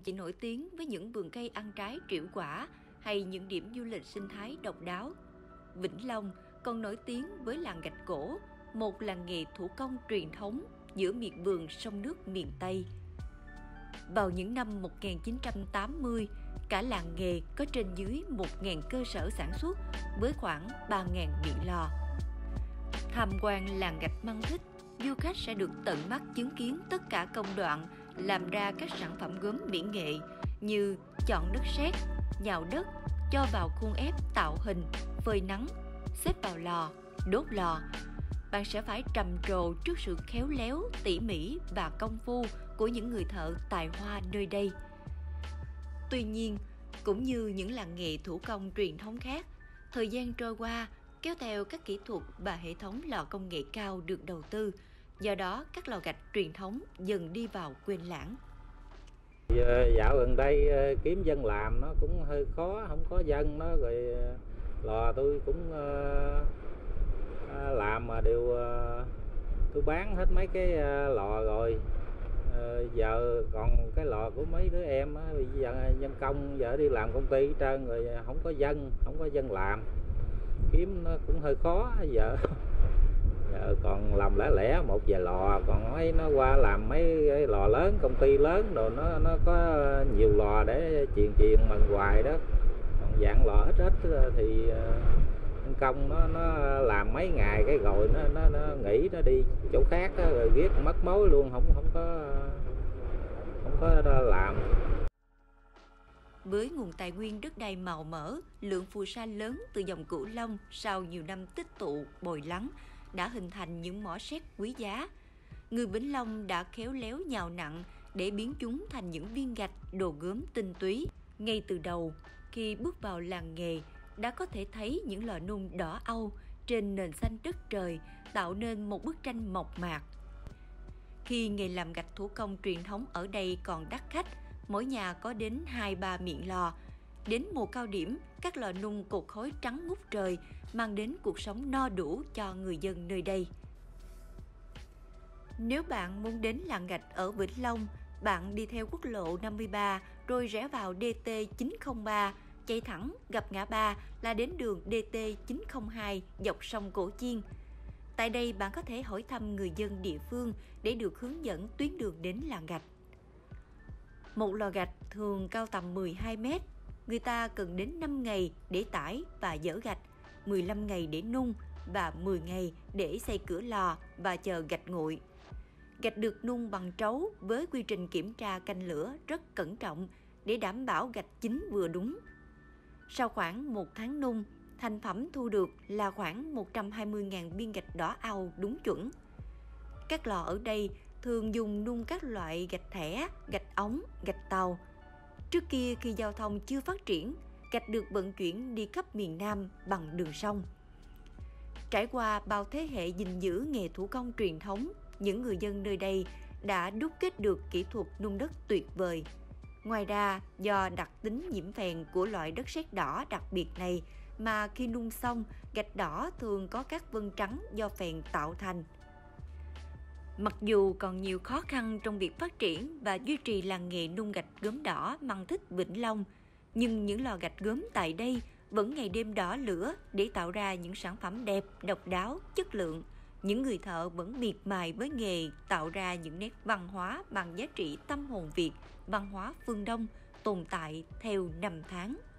chỉ nổi tiếng với những vườn cây ăn trái trĩu quả hay những điểm du lịch sinh thái độc đáo. Vĩnh Long còn nổi tiếng với làng gạch cổ, một làng nghề thủ công truyền thống giữa miệt vườn sông nước miền Tây. Vào những năm 1980, cả làng nghề có trên dưới 1.000 cơ sở sản xuất với khoảng 3.000 miệng lò. Tham quan làng gạch Măng Thích, du khách sẽ được tận mắt chứng kiến tất cả công đoạn làm ra các sản phẩm gốm mỹ nghệ như chọn đất sét, nhào đất, cho vào khuôn ép tạo hình, phơi nắng, xếp vào lò, đốt lò. Bạn sẽ phải trầm trồ trước sự khéo léo, tỉ mỉ và công phu của những người thợ tài hoa nơi đây. Tuy nhiên, cũng như những làng nghề thủ công truyền thống khác, thời gian trôi qua kéo theo các kỹ thuật và hệ thống lò công nghệ cao được đầu tư. Do đó, các lò gạch truyền thống dần đi vào quên lãng. Dạo gần đây kiếm dân làm nó cũng hơi khó, không có dân nó rồi lò tôi cũng làm mà đều tôi bán hết mấy cái lò rồi. Giờ còn cái lò của mấy đứa em á, giờ nhân công giờ đi làm công ty hết trơn rồi, không có dân làm, kiếm nó cũng hơi khó giờ. Giờ còn làm lẻ lẻ một vài lò, còn mấy nó qua làm mấy cái lò lớn, công ty lớn rồi nó có nhiều lò để truyền mà hoài đó. Còn dạng lò ít thì nhân công nó làm mấy ngày cái rồi nó nghỉ, nó đi chỗ khác đó, rồi ghét mất mối luôn, không có làm. Với nguồn tài nguyên đất đai màu mỡ, lượng phù sa lớn từ dòng Cửu Long sau nhiều năm tích tụ bồi lắng đã hình thành những mỏ sét quý giá. Người Vĩnh Long đã khéo léo nhào nặn để biến chúng thành những viên gạch, đồ gốm tinh túy. Ngay từ đầu, khi bước vào làng nghề, đã có thể thấy những lò nung đỏ âu trên nền xanh đất trời tạo nên một bức tranh mộc mạc. Khi nghề làm gạch thủ công truyền thống ở đây còn đắt khách, mỗi nhà có đến 2-3 miệng lò. Đến mùa cao điểm, các lò nung cột khói trắng ngút trời mang đến cuộc sống no đủ cho người dân nơi đây. Nếu bạn muốn đến làng gạch ở Vĩnh Long, bạn đi theo quốc lộ 53 rồi rẽ vào DT903, chạy thẳng gặp ngã ba là đến đường DT902 dọc sông Cổ Chiên. Tại đây bạn có thể hỏi thăm người dân địa phương để được hướng dẫn tuyến đường đến làng gạch. Một lò gạch thường cao tầm 12 mét. Người ta cần đến 5 ngày để tải và dỡ gạch, 15 ngày để nung và 10 ngày để xây cửa lò và chờ gạch nguội. Gạch được nung bằng trấu với quy trình kiểm tra canh lửa rất cẩn trọng để đảm bảo gạch chín vừa đúng. Sau khoảng 1 tháng nung, thành phẩm thu được là khoảng 120.000 viên gạch đỏ au đúng chuẩn. Các lò ở đây thường dùng nung các loại gạch thẻ, gạch ống, gạch tàu. Trước kia khi giao thông chưa phát triển, gạch được vận chuyển đi khắp miền Nam bằng đường sông. Trải qua bao thế hệ gìn giữ nghề thủ công truyền thống, những người dân nơi đây đã đúc kết được kỹ thuật nung đất tuyệt vời. Ngoài ra, do đặc tính nhiễm phèn của loại đất sét đỏ đặc biệt này mà khi nung xong, gạch đỏ thường có các vân trắng do phèn tạo thành. Mặc dù còn nhiều khó khăn trong việc phát triển và duy trì làng nghề nung gạch gốm đỏ Măng Thích Vĩnh Long, nhưng những lò gạch gốm tại đây vẫn ngày đêm đỏ lửa để tạo ra những sản phẩm đẹp, độc đáo, chất lượng. Những người thợ vẫn miệt mài với nghề tạo ra những nét văn hóa bằng giá trị tâm hồn Việt, văn hóa phương Đông tồn tại theo năm tháng.